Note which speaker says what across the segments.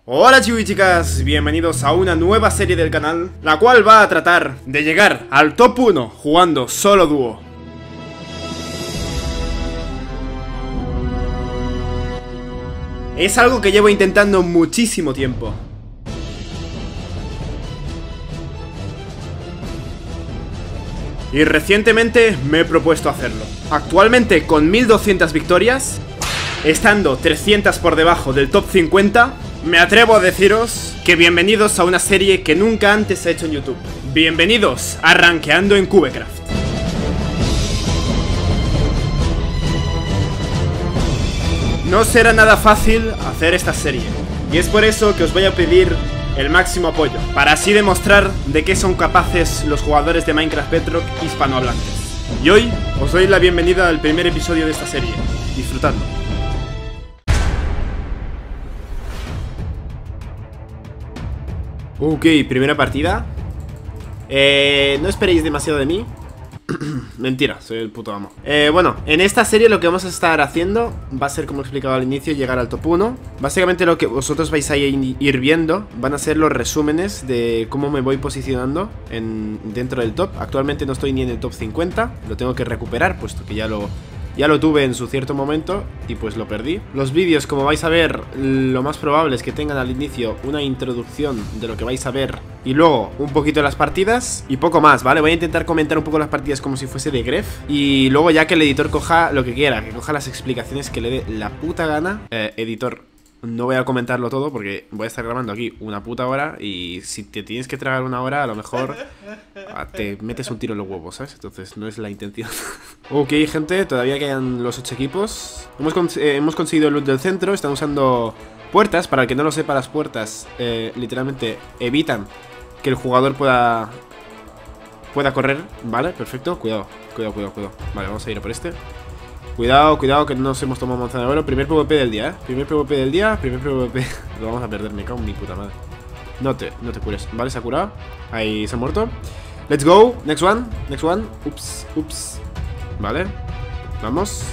Speaker 1: Hola chicos y chicas, bienvenidos a una nueva serie del canal, la cual va a tratar de llegar al top 1 jugando solo dúo. Es algo que llevo intentando muchísimo tiempo. Y recientemente me he propuesto hacerlo. Actualmente con 1200 victorias, estando 300 por debajo del top 50, me atrevo a deciros que bienvenidos a una serie que nunca antes se ha hecho en YouTube. Bienvenidos a Rankeando en Cubecraft. No será nada fácil hacer esta serie, y es por eso que os voy a pedir el máximo apoyo, para así demostrar de qué son capaces los jugadores de Minecraft Bedrock hispanohablantes. Y hoy os doy la bienvenida al primer episodio de esta serie. Disfrutadlo. Ok, primera partida. No esperéis demasiado de mí. Mentira, soy el puto amo. Bueno, en esta serie lo que vamos a estar haciendo va a ser, como he explicado al inicio, llegar al top 1. Básicamente lo que vosotros vais a ir viendo van a ser los resúmenes de cómo me voy posicionando dentro del top. Actualmente no estoy ni en el top 50, lo tengo que recuperar, puesto que ya lo tuve en su cierto momento y pues lo perdí. Los vídeos, como vais a ver, lo más probable es que tengan al inicio una introducción de lo que vais a ver y luego un poquito de las partidas y poco más, ¿vale? Voy a intentar comentar un poco las partidas como si fuese de Gref y luego ya que el editor coja lo que quiera, que coja las explicaciones que le dé la puta gana. Editor, no voy a comentarlo todo porque voy a estar grabando aquí una puta hora y si te tienes que tragar una hora, a lo mejor te metes un tiro en los huevos, ¿sabes? Entonces no es la intención. Ok, gente, todavía quedan los 8 equipos. Hemos conseguido el loot del centro, están usando puertas. Para el que no lo sepa, las puertas literalmente evitan que el jugador pueda correr, ¿vale? Perfecto, cuidado. Vale, vamos a ir a por este. Cuidado, que no nos hemos tomado manzana de oro. Primer PvP del día, Primer PvP. Lo vamos a perder, me cago en mi puta madre. No te cures. Vale, se ha curado. Ahí se ha muerto. Let's go, next one. Ups. Vale, vamos.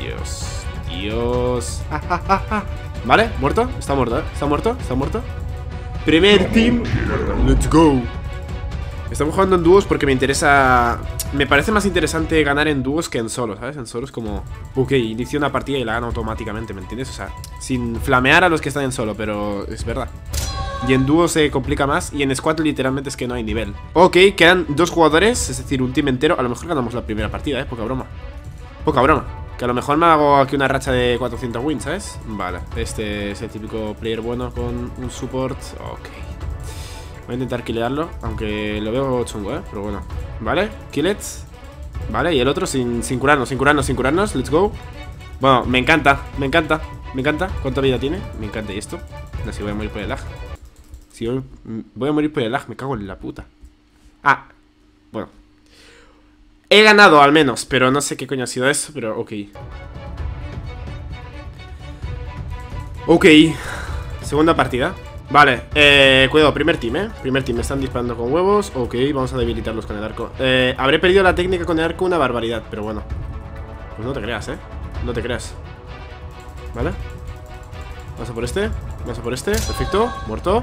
Speaker 1: Dios. Vale, muerto, está muerto. Primer team. Let's go. Estamos jugando en dúos porque me interesa. Me parece más interesante ganar en dúos que en solos, ¿sabes? En solos como, ok, inicio una partida y la gano automáticamente, ¿me entiendes? O sea, sin flamear a los que están en solo, pero es verdad. Y en dúo se complica más y en squad literalmente es que no hay nivel. Ok, quedan 2 jugadores, es decir, un team entero. A lo mejor ganamos la primera partida, poca broma. Que a lo mejor me hago aquí una racha de 400 wins, ¿sabes? Vale, este es el típico player bueno con un support. Ok. Voy a intentar killearlo, aunque lo veo chungo, pero bueno. Vale, kill it. Vale, y el otro sin curarnos. Let's go. Bueno, me encanta. ¿Cuánta vida tiene? Me encanta. ¿Y esto? No sé si voy a morir por el lag. Voy a morir por el lag, me cago en la puta. Ah, bueno. He ganado al menos, pero no sé qué coño ha sido eso, pero ok. Ok. Segunda partida. Vale, cuidado, primer team, Primer team, me están disparando con huevos. Ok, vamos a debilitarlos con el arco. Habré perdido la técnica con el arco una barbaridad, pero bueno. Pues no te creas, no te creas. Vale. Vamos a por este, perfecto, muerto.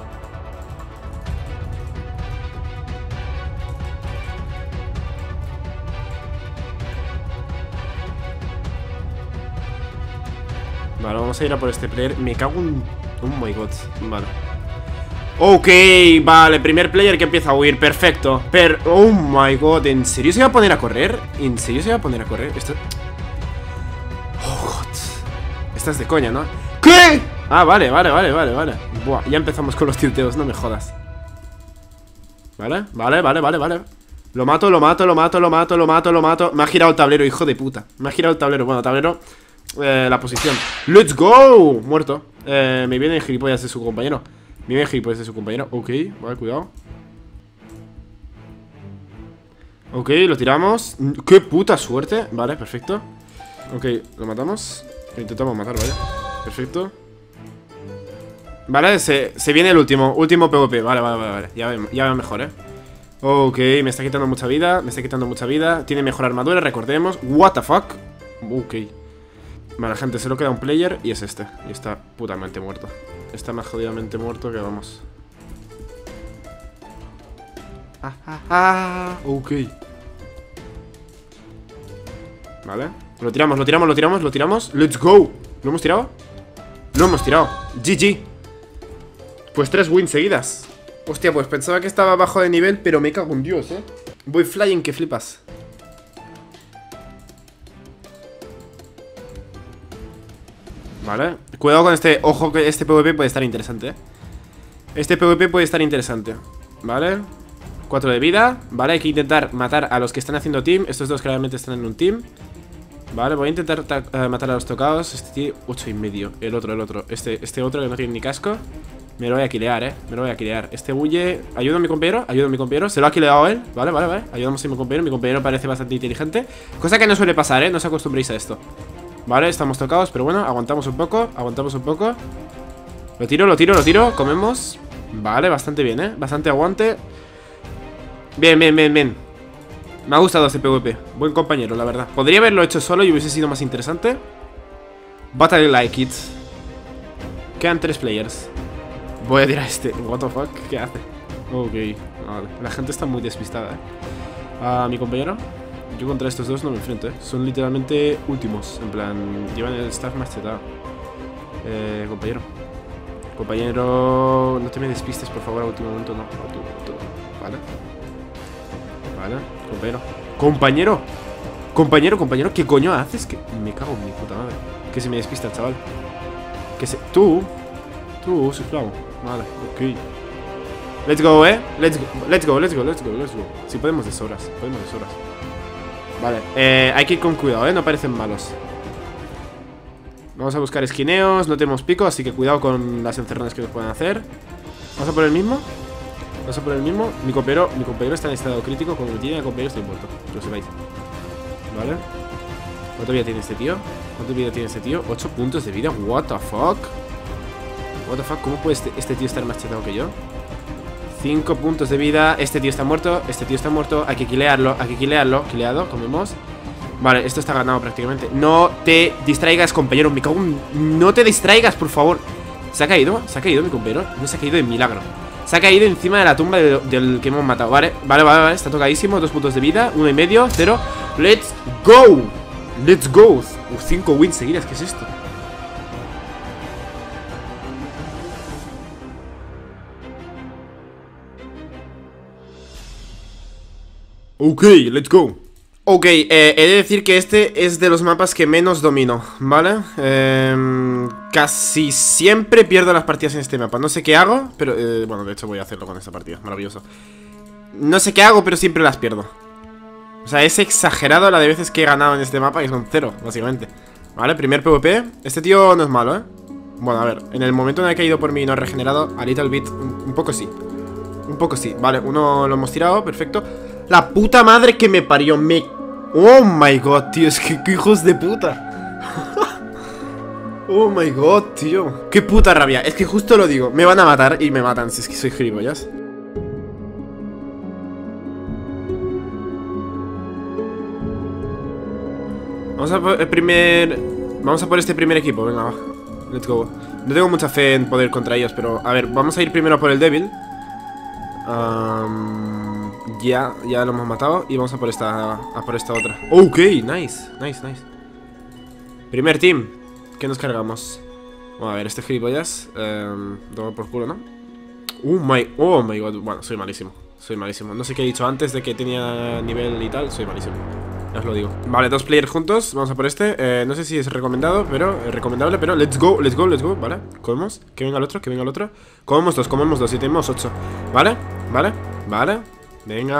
Speaker 1: Vale, vamos a ir a por este player. Me cago en... Oh my god, vale. Ok, vale, primer player que empieza a huir, perfecto. Oh my god, ¿en serio se va a poner a correr? Esto... Oh god. Esta es de coña, ¿no? ¿Qué? Ah, vale. Buah, ya empezamos con los tilteos, no me jodas. Vale. Lo mato. Me ha girado el tablero, hijo de puta. Bueno, tablero. La posición. ¡Let's go! Muerto. Me viene el gilipollas de su compañero. Ok, vale, cuidado. Ok, lo tiramos. ¡Qué puta suerte! Vale, perfecto. Ok, lo matamos. Lo intentamos matar, vale. Perfecto. Vale, se viene el último PvP. Vale. Ya veo mejor, Ok, me está quitando mucha vida. Tiene mejor armadura, recordemos. What the fuck. Ok. Vale, gente, solo queda un player y es este. Y está putamente muerto. está más jodidamente muerto que vamos. Ok. Vale. Lo tiramos, lo tiramos, lo tiramos, lo tiramos. Let's go. ¿Lo hemos tirado? Lo hemos tirado. GG. Pues 3 wins seguidas. Hostia, pues pensaba que estaba bajo de nivel, pero me cago en Dios, Voy flying que flipas. Vale. Cuidado con este. Ojo que este PvP puede estar interesante, Este PvP puede estar interesante. Vale. 4 de vida. Vale, hay que intentar matar a los que están haciendo team. Estos dos claramente están en un team. Vale, voy a intentar matar a los tocados. Este tío, 8,5. El otro. Este otro que no tiene ni casco. Me lo voy a kilear, me lo voy a kilear. Este huye. Ayuda a mi compañero, Se lo ha kileado él. Vale. Ayudamos a mi compañero. Mi compañero parece bastante inteligente. Cosa que no suele pasar, No os acostumbréis a esto. Vale, estamos tocados, pero bueno, aguantamos un poco. Lo tiro. Comemos. Vale, bastante bien, Bastante aguante. Bien. Me ha gustado este PvP. Buen compañero, la verdad. Podría haberlo hecho solo y hubiese sido más interesante. But I like it. Quedan 3 players. Voy a tirar este. What the fuck, ¿qué hace? Ok, vale. La gente está muy despistada, A mi compañero. Yo contra estos dos no me enfrento, Son literalmente últimos. En plan, llevan el staff más chetado. Compañero, no te me despistes, por favor, a último momento. No. Vale, compañero, ¿qué coño haces? Que me cago en mi puta madre. Que se me despista el chaval. Tú, suflamo. Vale, ok. Let's go, Let's go. Si podemos de sobras. Vale, hay que ir con cuidado, No parecen malos. Vamos a buscar esquineos. No tenemos pico, así que cuidado con las encerronas que nos pueden hacer. Vamos a por el mismo. Mi compañero está en estado crítico. Como me tiene el compañero estoy muerto, que lo sepáis. Vale. ¿Cuánto vida tiene este tío? 8 puntos de vida. What the fuck. ¿Cómo puede este tío estar más chetado que yo? 5 puntos de vida. Este tío está muerto. Hay que kilearlo. Kileado, comemos. Vale, esto está ganado prácticamente. No te distraigas, compañero. Me cago en... No te distraigas, por favor. ¿Se ha caído mi compañero? No se ha caído de milagro. Se ha caído encima de la tumba del que hemos matado. Vale. Está tocadísimo. 2 puntos de vida. 1,5. 0. Let's go. 5 wins seguidas. ¿Qué es esto? Ok, let's go. Ok, he de decir que este es de los mapas que menos domino, ¿vale? Casi siempre pierdo las partidas en este mapa. No sé qué hago, pero... bueno, de hecho voy a hacerlo con esta partida, maravilloso. No sé qué hago, pero siempre las pierdo. O sea, es exagerado la de veces que he ganado en este mapa, que son 0, básicamente. Vale, primer PvP. Este tío no es malo, Bueno, a ver, en el momento en el que ha ido por mí y no ha regenerado, a little bit, un poco sí. Vale, uno lo hemos tirado, perfecto. La puta madre que me parió, Oh my god, tío, es que qué hijos de puta. Oh my god, tío. Qué puta rabia, es que justo lo digo. Me van a matar y me matan, si es que soy gilipollas. Vamos a por este primer equipo, venga, va. Let's go. No tengo mucha fe en poder contra ellos, pero a ver, vamos a ir primero por el débil. Ya lo hemos matado. Y vamos a por esta otra. Ok, nice. Primer team. ¿Qué nos cargamos? Bueno, a ver, este gilipollas toma por culo, ¿no? Oh my god. Bueno, soy malísimo. No sé qué he dicho antes de que tenía nivel y tal. Soy malísimo, ya os lo digo. Vale, 2 players juntos. Vamos a por este. No sé si es recomendable, pero let's go. Vale, comemos. Que venga el otro. Comemos dos y tenemos 8. Vale. Venga.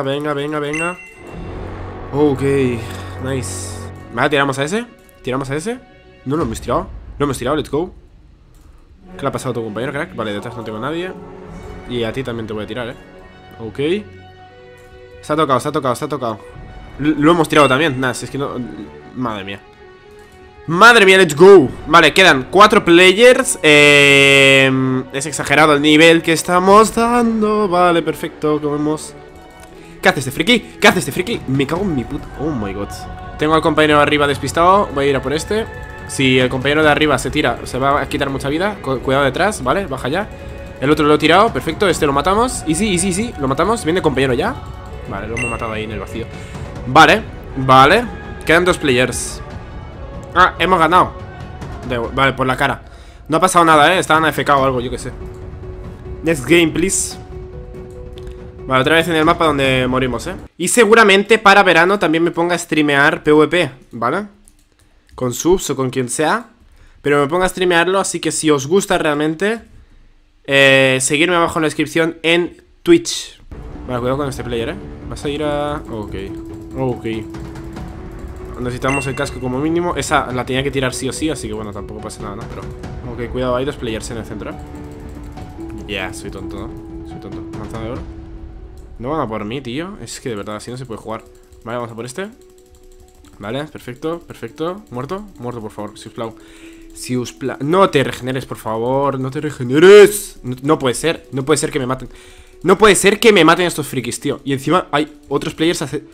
Speaker 1: Ok, nice. Vale, tiramos a ese. No lo hemos tirado. Let's go. ¿Qué le ha pasado a tu compañero, crack? Vale, detrás no tengo a nadie. Y a ti también te voy a tirar, Ok. Se ha tocado. Lo hemos tirado también. Nah, es que no... Madre mía, let's go. Vale, quedan 4 players. Es exagerado el nivel que estamos dando. Vale, perfecto, comemos. ¿Qué hace este friki? Me cago en mi puta... Oh my god. Tengo al compañero arriba despistado. Voy a ir a por este. Si el compañero de arriba se tira, se va a quitar mucha vida. Cuidado detrás, ¿vale? Baja ya. El otro lo he tirado, perfecto, este lo matamos. Easy, easy, easy, lo matamos. Viene el compañero ya. Vale, lo hemos matado ahí en el vacío. Vale, vale. Quedan 2 players. Ah, hemos ganado. Vale, por la cara. No ha pasado nada, estaban AFK o algo, yo qué sé. Next game, please. Vale, otra vez en el mapa donde morimos, Y seguramente para verano también me ponga a streamear PvP, ¿vale? Con subs o con quien sea. Pero me ponga a streamearlo, así que si os gusta realmente, seguirme abajo en la descripción en Twitch. Vale, cuidado con este player, Vas a ir a... Ok, ok. Necesitamos el casco como mínimo. Esa la tenía que tirar sí o sí, así que bueno, tampoco pasa nada, ¿no? Pero... Ok, cuidado, hay 2 players en el centro, soy tonto, ¿no? Soy tonto. Manzana de oro. No van a por mí, tío. Es que de verdad, así no se puede jugar. Vale, vamos a por este. Vale, perfecto, perfecto. ¿Muerto? Muerto, por favor, Siuspla. No te regeneres, por favor. No te regeneres. No puede ser. No puede ser que me maten. No puede ser que me maten estos frikis, tío. Y encima hay otros players hace...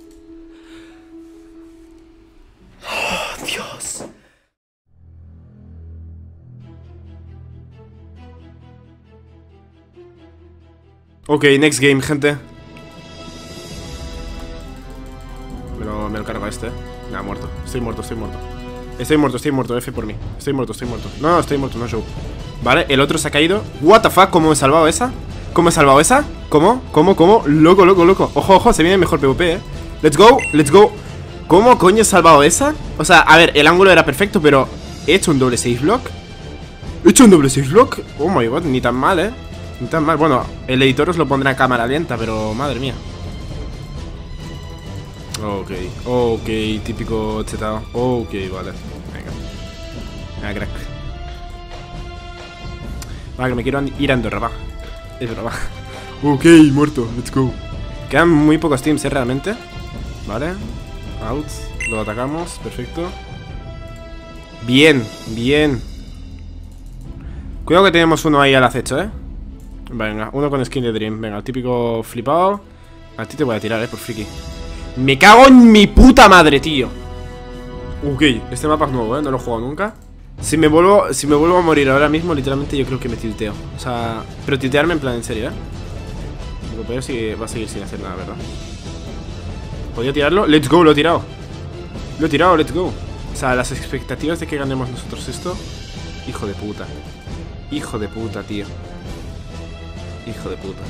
Speaker 1: Oh, Dios. Ok, next game, gente. Me lo cargo a este. Nada, muerto. Estoy muerto, estoy muerto. Estoy muerto, estoy muerto. F por mí. Estoy muerto, estoy muerto. No, estoy muerto, no show. Vale, el otro se ha caído. What the fuck, ¿cómo he salvado esa? ¿Cómo he salvado esa? ¿Cómo? ¿Cómo? ¿Cómo? Loco, loco, loco. Ojo, ojo, se viene mejor PvP, Let's go, let's go. ¿Cómo coño he salvado esa? O sea, a ver, el ángulo era perfecto, pero ¿he hecho un doble safe block? ¿He hecho un doble safe block? Oh my god, ni tan mal, ni tan mal. Bueno, el editor os lo pondrá a cámara lenta, pero madre mía. Ok, ok, típico chetado. Ok, vale. Venga. Venga, crack. Vale, que me quiero ir a Andorra, va. Es broma. Ok, muerto, let's go. Quedan muy pocos teams, realmente. Vale. Out. Lo atacamos, perfecto. Bien, bien. Cuidado que tenemos uno ahí al acecho, Venga, uno con skin de Dream. Venga, el típico flipado. A ti te voy a tirar, por friki. Me cago en mi puta madre, tío. Ok, este mapa es nuevo, no lo he jugado nunca. Si me vuelvo a morir ahora mismo, literalmente yo creo que me tilteo. O sea, pero tiltearme en plan en serio, Lo peor es que va a seguir sin hacer nada, ¿verdad? ¿Podría tirarlo? Let's go, lo he tirado. Lo he tirado, let's go. O sea, las expectativas de que ganemos nosotros esto. Hijo de puta. Hijo de puta, tío. Hijo de puta.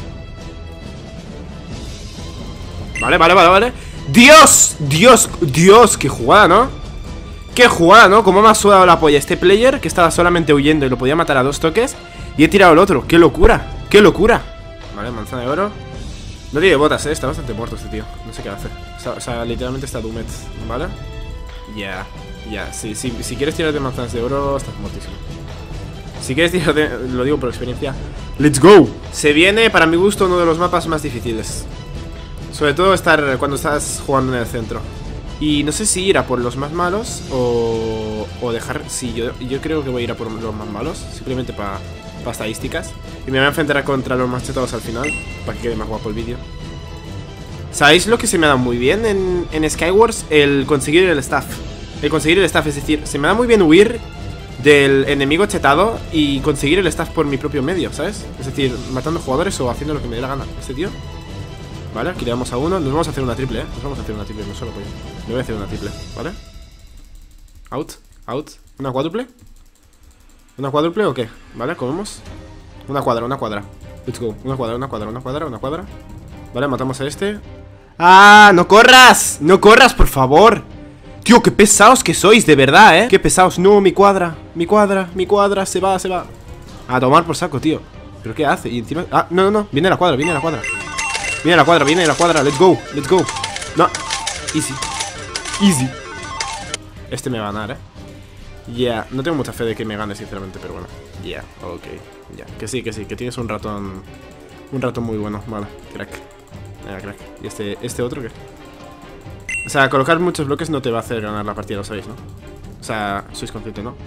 Speaker 1: Vale, vale, vale, vale. ¡Dios! ¡Dios! ¡Dios! ¡Qué jugada!, ¿no? ¡Qué jugada!, ¿no? Cómo me ha sudado la polla este player que estaba solamente huyendo y lo podía matar a 2 toques. Y he tirado el otro. ¡Qué locura! ¡Qué locura! Vale, manzana de oro. No tiene botas, está bastante muerto este tío. No sé qué hace. O sea, literalmente está doomed. ¿Vale? Ya, ya. Si quieres tirarte manzanas de oro, estás muertísimo. Si quieres tirarte, lo digo por experiencia. ¡Let's go! Se viene, para mi gusto, uno de los mapas más difíciles. Sobre todo cuando estás jugando en el centro. Y no sé si ir a por los más malos o dejar... Sí, yo creo que voy a ir a por los más malos. Simplemente para estadísticas. Y me voy a enfrentar contra los más chetados al final, para que quede más guapo el vídeo. ¿Sabéis lo que se me ha dado muy bien en Skywars? El conseguir el staff. El conseguir el staff, es decir, se me da muy bien huir del enemigo chetado y conseguir el staff por mi propio medio, ¿sabes? Es decir, matando jugadores o haciendo lo que me dé la gana. Este tío... Vale, aquí le damos a uno. Nos vamos a hacer una triple, Nos vamos a hacer una triple, no solo pollo. Me voy a hacer una triple, ¿vale? Out, out. ¿Una cuádruple? ¿Una cuádruple o qué? ¿Vale? ¿Comemos? Una cuadra, una cuadra. Let's go. Una cuadra, una cuadra, una cuadra, una cuadra. Vale, matamos a este. ¡Ah! ¡No corras! ¡No corras, por favor! Tío, qué pesados que sois, de verdad, Qué pesados. No, mi cuadra, mi cuadra, mi cuadra. Se va, se va. A tomar por saco, tío. ¿Pero qué hace? Y encima... Ah, no, no, no. Viene la cuadra, viene la cuadra. Viene la cuadra, viene la cuadra. Let's go, let's go. No, easy. Easy. Este me va a ganar, Yeah, no tengo mucha fe de que me gane, sinceramente, pero bueno. Yeah, ok. Ya, que sí, que tienes un ratón. Un ratón muy bueno, vale, crack. Venga, crack. ¿Y este otro qué? O sea, colocar muchos bloques no te va a hacer ganar la partida, lo sabéis, ¿no? O sea, sois conscientes, ¿no?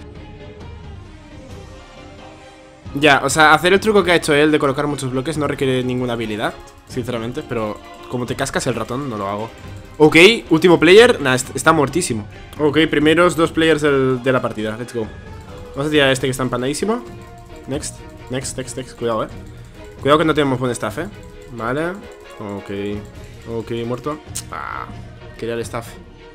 Speaker 1: Ya, o sea, hacer el truco que ha hecho él de colocar muchos bloques no requiere ninguna habilidad, sinceramente, pero como te cascas el ratón, no lo hago. Ok, último player. Nah, está muertísimo. Ok, primeros 2 players de la partida. Let's go. Vamos a tirar a este que está empanadísimo. Next. Cuidado, Cuidado que no tenemos buen staff, Vale. Ok, muerto. Quería el staff.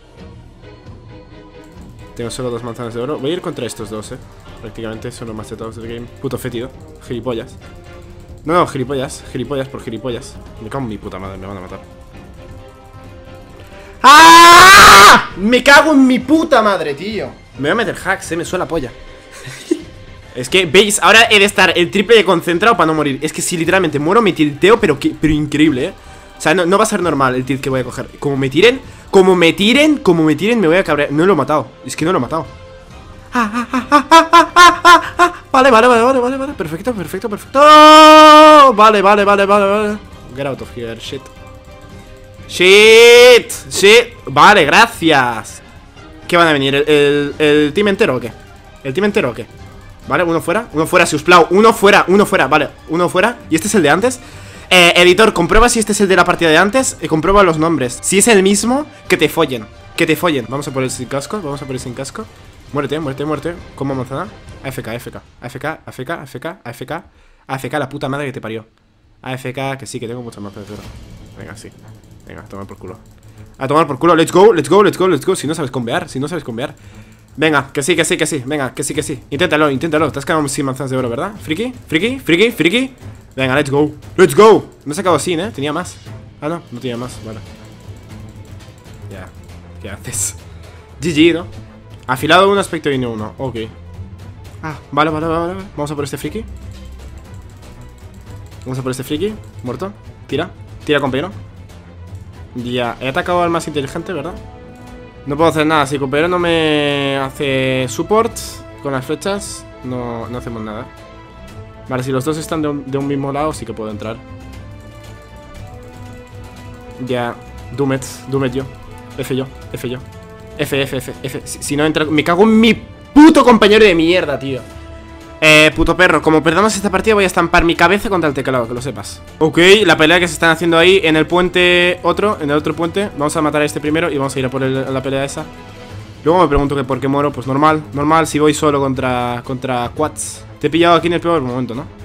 Speaker 1: Tengo solo 2 manzanas de oro. Voy a ir contra estos dos, Prácticamente son los más setados del game. Puto fétido. Gilipollas. No, gilipollas por gilipollas. Me cago en mi puta madre, me van a matar. ¡Ah! Me cago en mi puta madre, tío. Me voy a meter hacks, me suena la polla. Es que, ¿veis? Ahora he de estar el triple de concentrado para no morir. Es que si literalmente muero me tilteo, pero increíble, O sea, no va a ser normal el tilt que voy a coger. Como me tiren, me voy a cabrear. No lo he matado, es que no lo he matado. Vale. Perfecto. Vale. Get out of here, shit. Vale, gracias. ¿Qué van a venir? ¿El team entero o qué? Vale, uno fuera, si os plau. Uno fuera, vale, uno fuera. ¿Y este es el de antes? Editor, comprueba si este es el de la partida de antes. Y comprueba los nombres. Si es el mismo, que te follen. Vamos a por el sin casco, Muérete. ¿Cómo manzana? AFK, la puta madre que te parió. AFK, que sí, que tengo muchas manzanas de oro. Venga, sí. Venga, a tomar por culo. Let's go. Si no sabes combear. Venga, que sí. Venga, que sí. Inténtalo. Te has quedado sin manzanas de oro, ¿verdad? Friki. Venga, let's go. Me he sacado sin, tenía más. Ah, no tenía más, vale. Ya, ¿qué haces? GG, ¿no? Afilado un aspecto y no uno, ok. Vale. Vamos a por este friki. Muerto. Tira, compañero. Ya, he atacado al más inteligente, ¿verdad? No puedo hacer nada, si compañero no me hace support con las flechas, no hacemos nada. Vale, si los dos están de un mismo lado, sí que puedo entrar. Ya, Doomet yo. F yo. F. Si no entra, me cago en mi puto compañero de mierda, tío. Puto perro, como perdamos esta partida voy a estampar mi cabeza contra el teclado, que lo sepas. Ok, la pelea que se están haciendo ahí en el puente en el otro puente. Vamos a matar a este primero y vamos a ir a por la pelea esa. Luego me pregunto que por qué muero, pues normal, si voy solo contra quads. Te he pillado aquí en el peor momento, ¿no?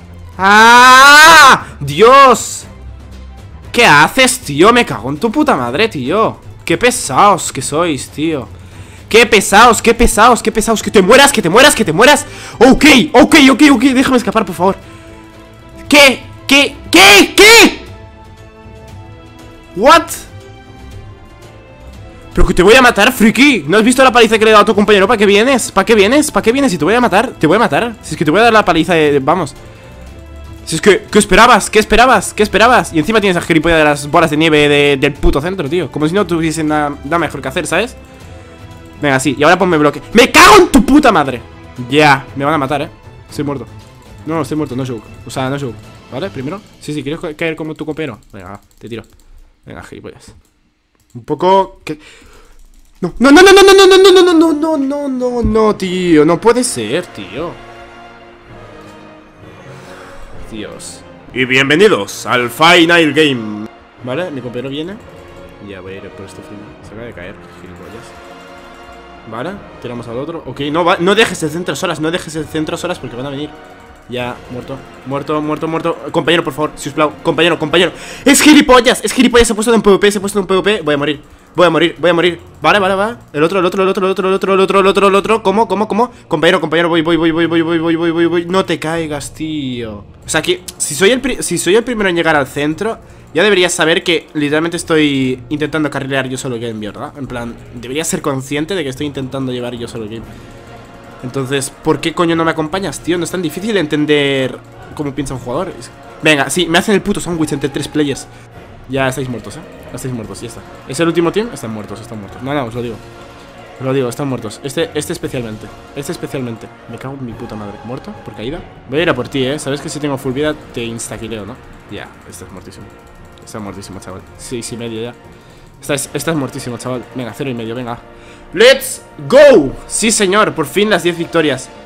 Speaker 1: ¡Ah! ¡Dios! ¿Qué haces, tío? Me cago en tu puta madre, tío. Qué pesados que sois, tío. Qué pesados. Que te mueras. Ok. Déjame escapar, por favor. ¿Qué? ¿What? Pero que te voy a matar, friki. ¿No has visto la paliza que le he dado a tu compañero? ¿Para qué vienes? Si te voy a matar, Si es que te voy a dar la paliza vamos. Si es que, ¿qué esperabas? Y encima tienes a gilipollas de las bolas de nieve del puto centro, tío. Como si no tuviesen nada mejor que hacer, ¿sabes? Venga, sí, y ahora ponme bloque. ¡Me cago en tu puta madre! Ya, me van a matar, Estoy muerto. No, estoy muerto, no joke. O sea, no joke. ¿Vale? Primero. Sí, ¿quieres caer como tu compañero? Venga, te tiro. Venga, gilipollas. Un poco... No, tío. No puede ser, tío. Dios. Y bienvenidos al Final Game. Vale, mi compañero viene. Ya voy a ir por este final. Se acaba de caer, gilipollas. Vale, tiramos al otro. Ok, no dejes el centro solas, porque van a venir. Ya, muerto. Compañero, por favor, si os plau. Compañero. ¡Es gilipollas! Se ha puesto en PvP, Voy a morir. Vale. El otro. ¿Cómo? Compañero, voy. No te caigas, tío. O sea que, si soy el primero en llegar al centro, ya deberías saber que literalmente estoy intentando carrilear yo solo el game, ¿verdad? En plan, deberías ser consciente de que estoy intentando llevar yo solo el game. Entonces, ¿por qué coño no me acompañas, tío? No es tan difícil entender cómo piensa un jugador. Venga, sí, me hacen el puto sándwich entre 3 players. Ya estáis muertos, ya está. ¿Es el último team? Están muertos. No, os lo digo. Están muertos. Este especialmente. Me cago en mi puta madre. ¿Muerto? ¿Por caída? Voy a ir a por ti, Sabes que si tengo full vida te instaquileo, ¿no? Ya, estás muertísimo. Estás muertísimo, chaval. 6,5 ya. Estás muertísimo, chaval. Venga, 0,5, venga. ¡Let's go! Sí, señor, por fin las 10 victorias.